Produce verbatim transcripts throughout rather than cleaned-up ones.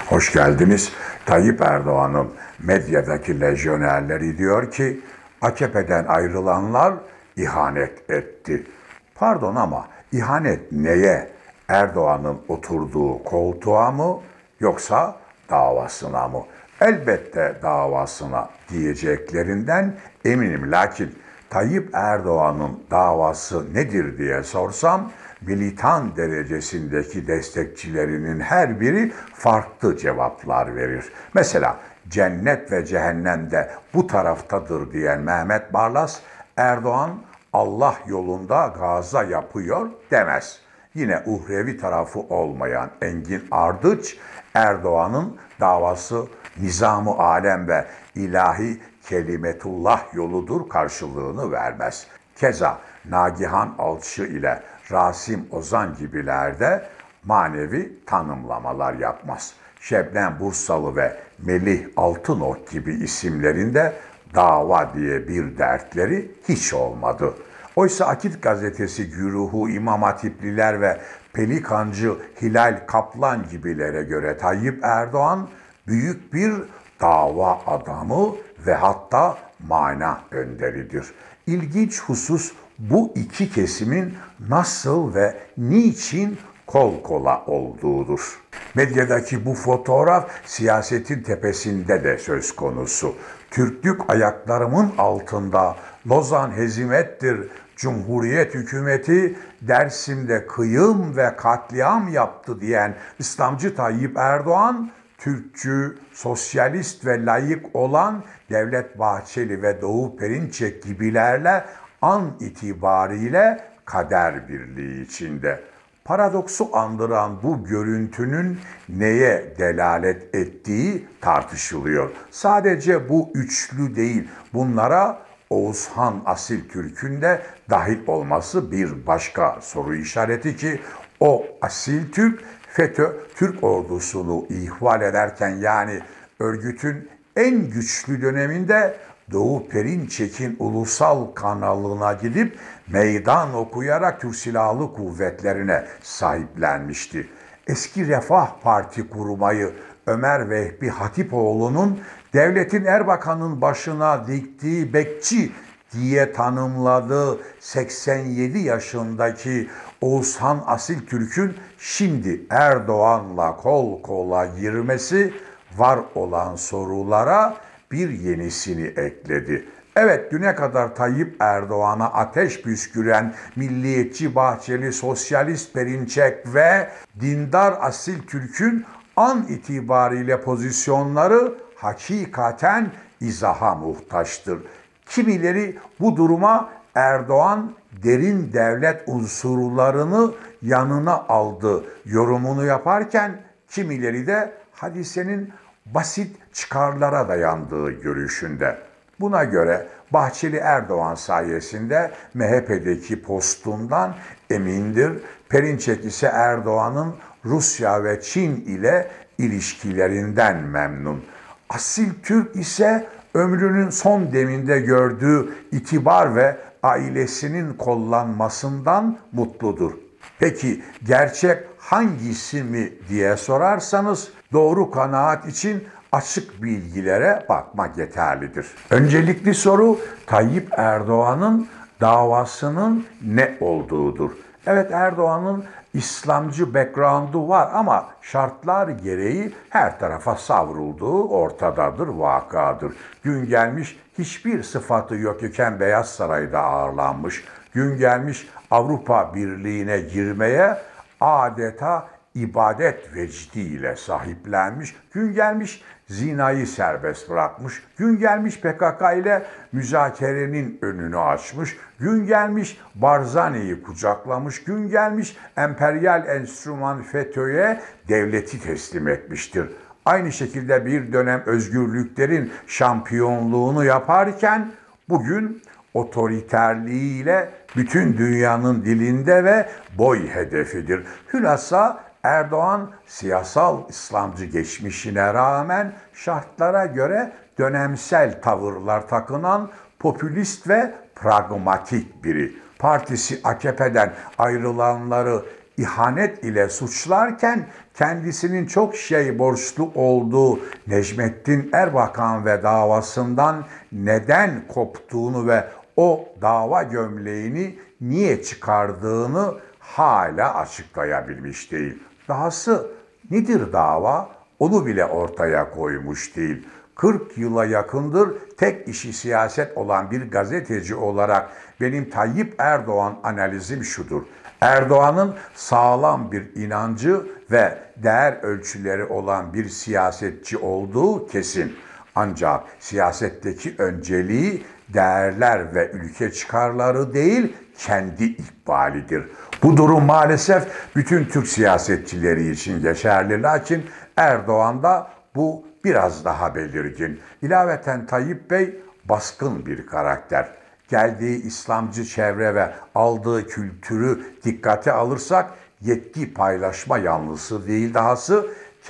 Hoş geldiniz. Tayyip Erdoğan'ın medyadaki lejyonerleri diyor ki A K P'den ayrılanlar ihanet etti. Pardon ama ihanet neye? Erdoğan'ın oturduğu koltuğa mı yoksa davasına mı? Elbette davasına diyeceklerinden eminim. Lakin Tayyip Erdoğan'ın davası nedir diye sorsam militan derecesindeki destekçilerinin her biri farklı cevaplar verir. Mesela cennet ve cehennemde bu taraftadır diyen Mehmet Barlas, Erdoğan Allah yolunda gaza yapıyor demez. Yine uhrevi tarafı olmayan Engin Ardıç, Erdoğan'ın davası nizam-ı alem ve ilahi kelimetullah yoludur karşılığını vermez. Keza Nagihan Alçı ile Rasim Ozan gibiler de manevi tanımlamalar yapmaz. Şebnem Bursalı ve Melih Altınok gibi isimlerinde dava diye bir dertleri hiç olmadı. Oysa Akit gazetesi güruhu İmam Hatipliler ve Pelikancı Hilal Kaplan gibilere göre Tayyip Erdoğan büyük bir dava adamı ve hatta mana önderidir. İlginç husus bu iki kesimin nasıl ve niçin kol kola olduğudur. Medyadaki bu fotoğraf siyasetin tepesinde de söz konusu. Türklük ayaklarımın altında, Lozan hezimettir, Cumhuriyet hükümeti Dersim'de kıyım ve katliam yaptı diyen İslamcı Tayyip Erdoğan, Türkçü, sosyalist ve layık olan Devlet Bahçeli ve Doğu Perinçek gibilerle an itibariyle kader birliği içinde. Paradoksu andıran bu görüntünün neye delalet ettiği tartışılıyor. Sadece bu üçlü değil, bunlara Oğuzhan Asiltürk'ün de dahil olması bir başka soru işareti ki o Asiltürk FETÖ Türk ordusunu ihval ederken yani örgütün en güçlü döneminde Doğu Perinçek'in ulusal kanalına gidip meydan okuyarak Türk Silahlı Kuvvetlerine sahiplenmişti. Eski Refah Parti kurmayı Ömer Vehbi Hatipoğlu'nun devletin Erbakan'ın başına diktiği bekçi diye tanımladığı seksen yedi yaşındaki Oğuzhan Asiltürk'ün şimdi Erdoğan'la kol kola girmesi var olan sorulara bir yenisini ekledi. Evet, düne kadar Tayyip Erdoğan'a ateş püsküren milliyetçi Bahçeli, sosyalist Perinçek ve dindar Asiltürk'ün an itibariyle pozisyonları hakikaten izaha muhtaçtır. Kimileri bu duruma Erdoğan derin devlet unsurlarını yanına aldı yorumunu yaparken kimileri de hadisenin basit çıkarlara dayandığı görüşünde. Buna göre Bahçeli Erdoğan sayesinde M H P'deki postundan emindir. Perinçek ise Erdoğan'ın Rusya ve Çin ile ilişkilerinden memnun. Asiltürk ise ömrünün son deminde gördüğü itibar ve ailesinin kollanmasından mutludur. Peki gerçek hangisi mi diye sorarsanız doğru kanaat için açık bilgilere bakmak yeterlidir. Öncelikli soru Tayyip Erdoğan'ın davasının ne olduğudur. Evet, Erdoğan'ın İslamcı background'u var ama şartlar gereği her tarafa savrulduğu ortadadır, vakadır. Gün gelmiş hiçbir sıfatı yok iken Beyaz Saray'da ağırlanmış. Gün gelmiş Avrupa Birliği'ne girmeye adeta ibadet vecdiyle sahiplenmiş. Gün gelmiş zinayı serbest bırakmış. Gün gelmiş P K K ile müzakerenin önünü açmış. Gün gelmiş Barzani'yi kucaklamış. Gün gelmiş emperyal enstrüman FETÖ'ye devleti teslim etmiştir. Aynı şekilde bir dönem özgürlüklerin şampiyonluğunu yaparken bugün otoriterliğiyle bütün dünyanın dilinde ve boy hedefidir. Hülasa Erdoğan siyasal İslamcı geçmişine rağmen şartlara göre dönemsel tavırlar takınan popülist ve pragmatik biri. Partisi A K P'den ayrılanları ihanet ile suçlarken kendisinin çok şey borçlu olduğu Necmettin Erbakan ve davasından neden koptuğunu ve o dava gömleğini niye çıkardığını hala açıklayabilmiş değil. Dahası nedir dava? Onu bile ortaya koymuş değil. kırk yıla yakındır tek işi siyaset olan bir gazeteci olarak benim Tayyip Erdoğan analizim şudur. Erdoğan'ın sağlam bir inancı ve değer ölçüleri olan bir siyasetçi olduğu kesin. Ancak siyasetteki önceliği değerler ve ülke çıkarları değil, kendi ikbalidir. Bu durum maalesef bütün Türk siyasetçileri için geçerli. Lakin Erdoğan'da bu biraz daha belirgin. İlaveten Tayyip Bey baskın bir karakter. Geldiği İslamcı çevre ve aldığı kültürü dikkate alırsak yetki paylaşma yanlısı değil, dahası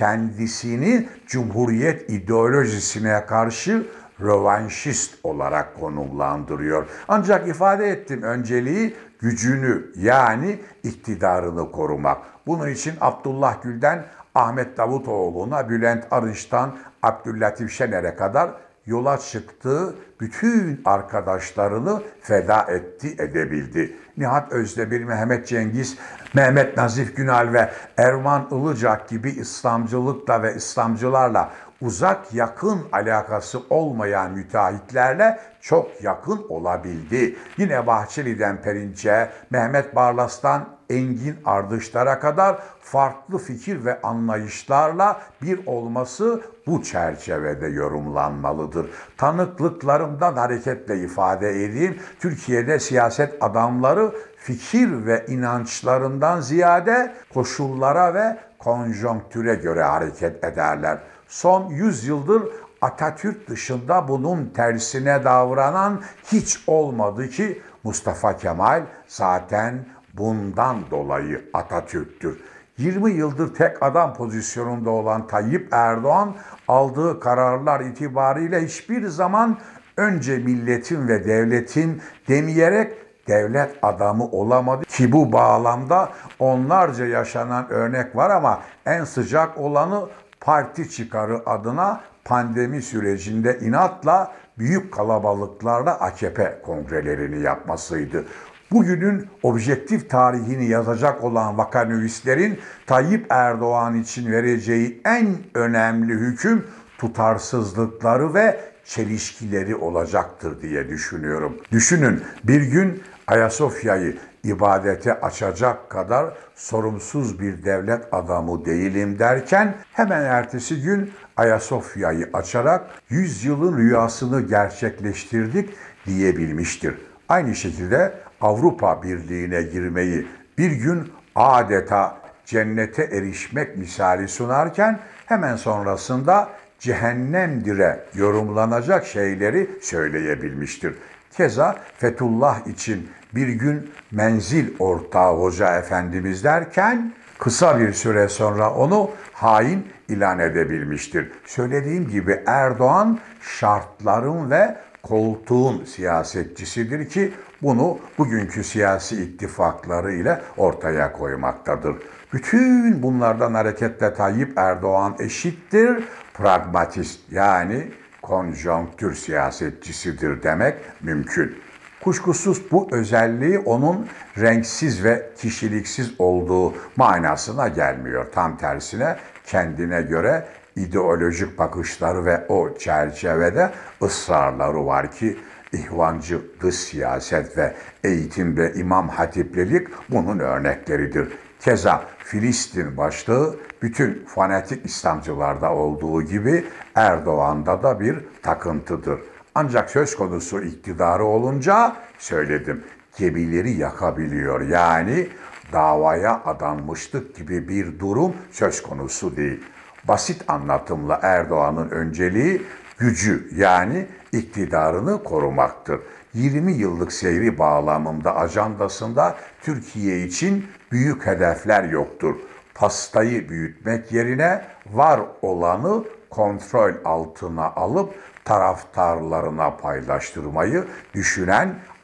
kendisini Cumhuriyet ideolojisine karşı rövanşist olarak konumlandırıyor. Ancak ifade ettim, önceliği gücünü yani iktidarını korumak. Bunun için Abdullah Gül'den Ahmet Davutoğlu'na, Bülent Arınç'tan Abdüllatif Şener'e kadar yola çıktığı bütün arkadaşlarını feda etti, edebildi. Nihat Özdemir, Mehmet Cengiz, Mehmet Nazif Günal ve Erman Ilıcak gibi İslamcılıkla ve İslamcılarla uzak yakın alakası olmayan müteahhitlerle çok yakın olabildi. Yine Bahçeli'den Perinç'e, Mehmet Barlas'tan Engin Ardışlar'a kadar farklı fikir ve anlayışlarla bir olması bu çerçevede yorumlanmalıdır. Tanıklıklarımdan hareketle ifade edeyim, Türkiye'de siyaset adamları fikir ve inançlarından ziyade koşullara ve konjonktüre göre hareket ederler. Son yüz yıldır Atatürk dışında bunun tersine davranan hiç olmadı ki Mustafa Kemal zaten bundan dolayı Atatürk'tür. yirmi yıldır tek adam pozisyonunda olan Tayyip Erdoğan aldığı kararlar itibariyle hiçbir zaman önce milletin ve devletin demeyerek devlet adamı olamadı ki bu bağlamda onlarca yaşanan örnek var ama en sıcak olanı parti çıkarı adına pandemi sürecinde inatla büyük kalabalıklarla A K P kongrelerini yapmasıydı. Bugünün objektif tarihini yazacak olan vakanüvislerin Tayyip Erdoğan için vereceği en önemli hüküm tutarsızlıkları ve çelişkileri olacaktır diye düşünüyorum. Düşünün, bir gün Ayasofya'yı ibadete açacak kadar sorumsuz bir devlet adamı değilim derken hemen ertesi gün Ayasofya'yı açarak yüz yılın rüyasını gerçekleştirdik diyebilmiştir. Aynı şekilde Avrupa Birliği'ne girmeyi bir gün adeta cennete erişmek misali sunarken hemen sonrasında cehennemdire yorumlanacak şeyleri söyleyebilmiştir. Keza Fethullah için bir gün menzil ortağı Hoca Efendimiz derken kısa bir süre sonra onu hain ilan edebilmiştir. Söylediğim gibi Erdoğan şartların ve koltuğun siyasetçisidir ki bunu bugünkü siyasi ittifakları ile ortaya koymaktadır. Bütün bunlardan hareketle Tayyip Erdoğan eşittir pragmatist yani konjonktür siyasetçisidir demek mümkün. Kuşkusuz bu özelliği onun renksiz ve kişiliksiz olduğu manasına gelmiyor. Tam tersine kendine göre ideolojik bakışları ve o çerçevede ısrarları var ki ihvancı dış siyaset ve eğitim ve imam hatiplilik bunun örnekleridir. Keza Filistin başlığı bütün fanatik İslamcılarda olduğu gibi Erdoğan'da da bir takıntıdır. Ancak söz konusu iktidarı olunca söyledim, gemileri yakabiliyor. Yani davaya adanmışlık gibi bir durum söz konusu değil. Basit anlatımla Erdoğan'ın önceliği gücü yani iktidarını korumaktır. yirmi yıllık seyri bağlamında ajandasında Türkiye için büyük hedefler yoktur. Pastayı büyütmek yerine var olanı kontrol altına alıp taraftarlarına paylaştırmayı düşünen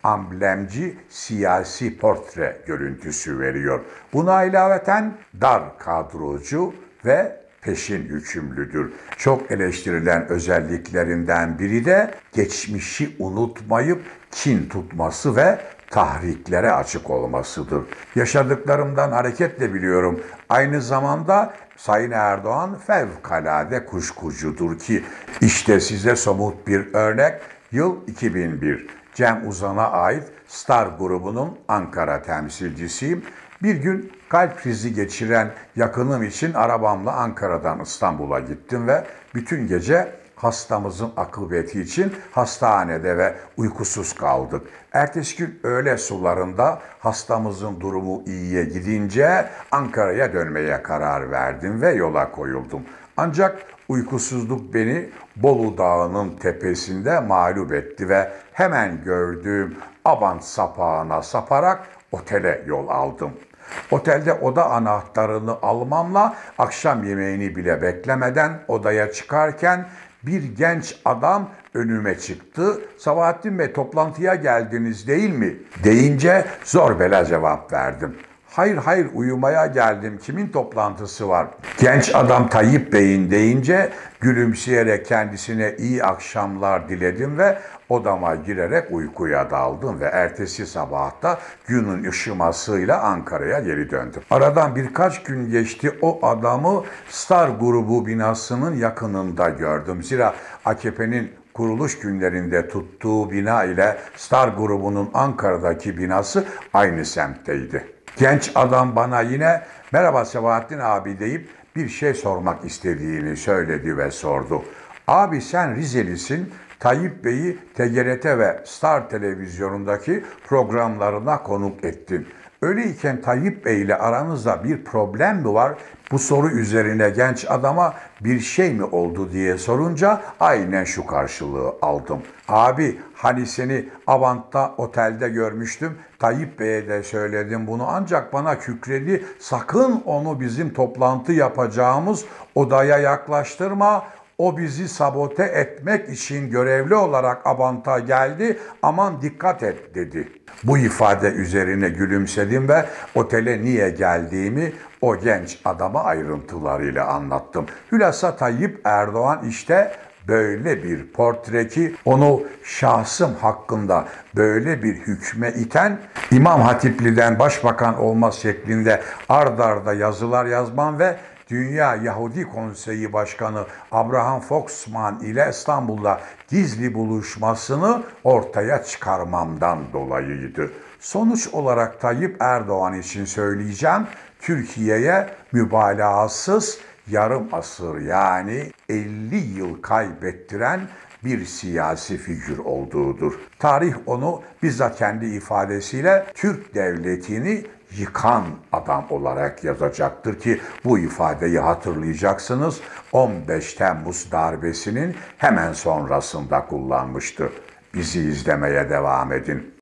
amblemci siyasi portre görüntüsü veriyor. Buna ilaveten dar kadrocu ve peşin hükümlüdür. Çok eleştirilen özelliklerinden biri de geçmişi unutmayıp kin tutması ve tahriklere açık olmasıdır. Yaşadıklarımdan hareketle biliyorum. Aynı zamanda Sayın Erdoğan fevkalade kuşkucudur ki işte size somut bir örnek. Yıl iki bin bir. Cem Uzan'a ait Star grubunun Ankara temsilcisiyim. Bir gün kalp krizi geçiren yakınım için arabamla Ankara'dan İstanbul'a gittim ve bütün gece hastamızın akıbeti için hastanede ve uykusuz kaldık. Ertesi gün öğle sularında hastamızın durumu iyiye gidince Ankara'ya dönmeye karar verdim ve yola koyuldum. Ancak uykusuzluk beni Bolu Dağı'nın tepesinde mağlup etti ve hemen gördüğüm Abant sapağına saparak otele yol aldım. Otelde oda anahtarını almamla akşam yemeğini bile beklemeden odaya çıkarken bir genç adam önüme çıktı. Sabahattin Bey, toplantıya geldiniz değil mi? Deyince zor bela cevap verdim. Hayır hayır, uyumaya geldim. Kimin toplantısı var? Genç adam Tayyip Bey'in deyince gülümseyerek kendisine iyi akşamlar diledim ve odama girerek uykuya daldım ve ertesi sabahta günün ışımasıyla Ankara'ya geri döndüm. Aradan birkaç gün geçti, o adamı Star grubu binasının yakınında gördüm. Zira A K P'nin kuruluş günlerinde tuttuğu bina ile Star grubunun Ankara'daki binası aynı semtteydi. Genç adam bana yine "Merhaba Sabahattin abi" deyip bir şey sormak istediğini söyledi ve sordu. "Abi sen Rizelisin, Tayyip Bey'i T G R T ve Star televizyonundaki programlarına konuk ettin. Öyleyken Tayyip Bey ile aranızda bir problem mi var?" Bu soru üzerine genç adama bir şey mi oldu diye sorunca aynen şu karşılığı aldım. "Abi hani seni Avant'ta otelde görmüştüm. Tayyip Bey'e de söyledim bunu, ancak bana kükredi. Sakın onu bizim toplantı yapacağımız odaya yaklaştırma. O bizi sabote etmek için görevli olarak Avant'a geldi. Aman dikkat et" dedi. Bu ifade üzerine gülümsedim ve otele niye geldiğimi o genç adama ayrıntılarıyla anlattım. Hülasa Tayyip Erdoğan işte böyle bir portre ki onu şahsım hakkında böyle bir hükme iten, İmam Hatipli'den başbakan olma şeklinde ard arda yazılar yazmam ve Dünya Yahudi Konseyi Başkanı Abraham Foxman ile İstanbul'da gizli buluşmasını ortaya çıkarmamdan dolayıydı. Sonuç olarak Tayyip Erdoğan için söyleyeceğim, Türkiye'ye mübalağasız yarım asır yani elli yıl kaybettiren bir siyasi figür olduğudur. Tarih onu bizzat kendi ifadesiyle Türk devletini yıkan adam olarak yazacaktır ki bu ifadeyi hatırlayacaksınız, on beş Temmuz darbesinin hemen sonrasında kullanmıştı. Bizi izlemeye devam edin.